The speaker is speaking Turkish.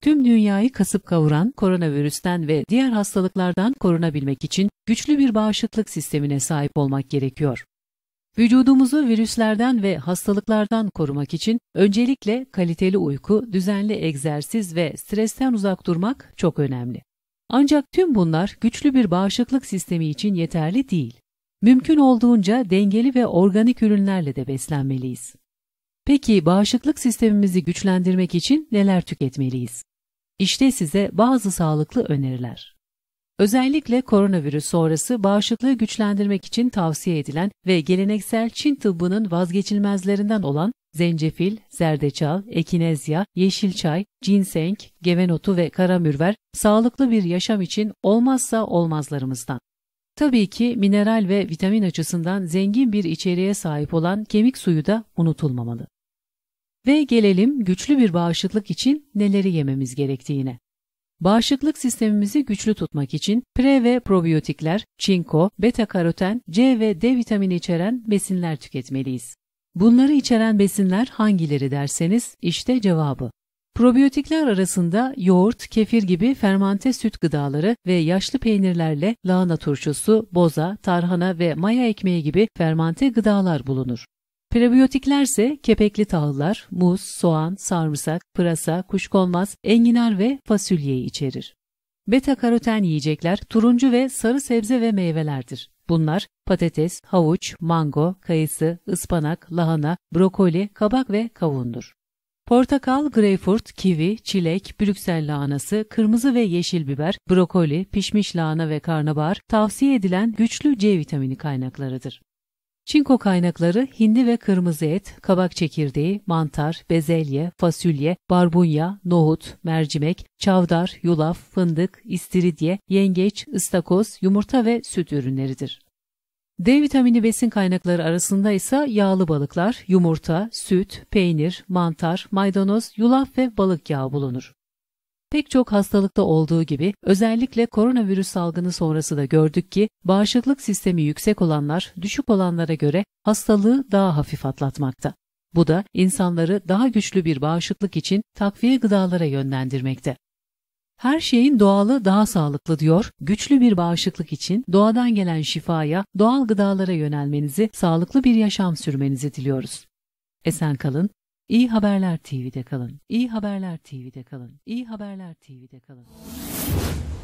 tüm dünyayı kasıp kavuran koronavirüsten ve diğer hastalıklardan korunabilmek için güçlü bir bağışıklık sistemine sahip olmak gerekiyor. Vücudumuzu virüslerden ve hastalıklardan korumak için öncelikle kaliteli uyku, düzenli egzersiz ve stresten uzak durmak çok önemli. Ancak tüm bunlar güçlü bir bağışıklık sistemi için yeterli değil. Mümkün olduğunca dengeli ve organik ürünlerle de beslenmeliyiz. Peki bağışıklık sistemimizi güçlendirmek için neler tüketmeliyiz? İşte size bazı sağlıklı öneriler. Özellikle koronavirüs sonrası bağışıklığı güçlendirmek için tavsiye edilen ve geleneksel Çin tıbbının vazgeçilmezlerinden olan zencefil, zerdeçal, ekinezya, yeşil çay, ginseng, gevenotu ve karamürver sağlıklı bir yaşam için olmazsa olmazlarımızdan. Tabii ki mineral ve vitamin açısından zengin bir içeriğe sahip olan kemik suyu da unutulmamalı. Ve gelelim güçlü bir bağışıklık için neleri yememiz gerektiğine. Bağışıklık sistemimizi güçlü tutmak için pre ve probiyotikler, çinko, beta-karoten, C ve D vitamini içeren besinler tüketmeliyiz. Bunları içeren besinler hangileri derseniz işte cevabı. Probiyotikler arasında yoğurt, kefir gibi fermante süt gıdaları ve yaşlı peynirlerle lahana turşusu, boza, tarhana ve maya ekmeği gibi fermante gıdalar bulunur. Prebiyotiklerse kepekli tahıllar, muz, soğan, sarımsak, pırasa, kuşkonmaz, enginar ve fasulyeyi içerir. Beta-karoten yiyecekler turuncu ve sarı sebze ve meyvelerdir. Bunlar patates, havuç, mango, kayısı, ıspanak, lahana, brokoli, kabak ve kavundur. Portakal, greyfurt, kivi, çilek, Brüksel lahanası, kırmızı ve yeşil biber, brokoli, pişmiş lahana ve karnabahar tavsiye edilen güçlü C vitamini kaynaklarıdır. Çinko kaynakları hindi ve kırmızı et, kabak çekirdeği, mantar, bezelye, fasulye, barbunya, nohut, mercimek, çavdar, yulaf, fındık, istiridye, yengeç, ıstakoz, yumurta ve süt ürünleridir. D vitamini besin kaynakları arasında ise yağlı balıklar, yumurta, süt, peynir, mantar, maydanoz, yulaf ve balık yağı bulunur. Pek çok hastalıkta olduğu gibi özellikle koronavirüs salgını sonrası da gördük ki bağışıklık sistemi yüksek olanlar düşük olanlara göre hastalığı daha hafif atlatmakta. Bu da insanları daha güçlü bir bağışıklık için takviye gıdalara yönlendirmekte. Her şeyin doğalı daha sağlıklı diyor, güçlü bir bağışıklık için doğadan gelen şifaya, doğal gıdalara yönelmenizi, sağlıklı bir yaşam sürmenizi diliyoruz. Esen kalın. İyi Haberler TV'de kalın. İyi Haberler TV'de kalın. İyi Haberler TV'de kalın.